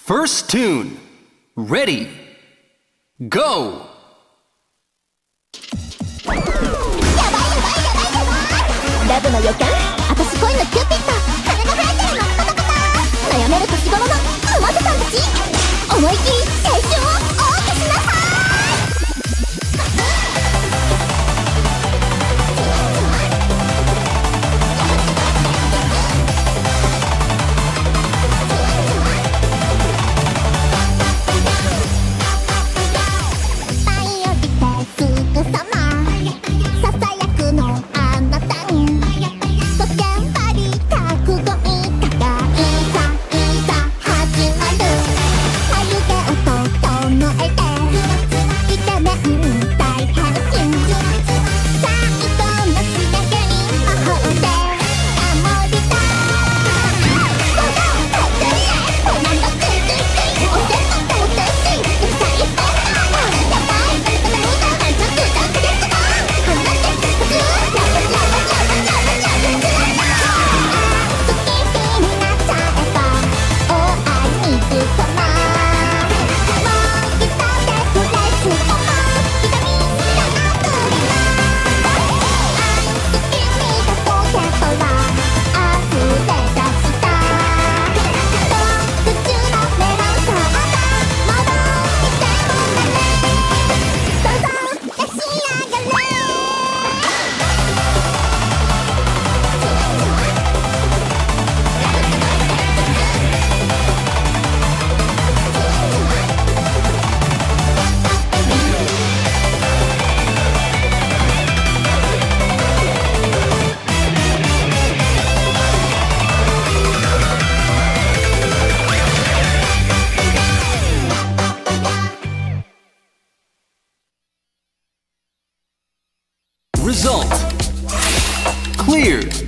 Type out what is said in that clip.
First tune. Ready. Go! ラブの予感、私恋のキューピッド、羽が生えてるのパタパタ、悩める年頃のうまささんたち、思い切り青春を謳歌しなさい。 Result. Cleared.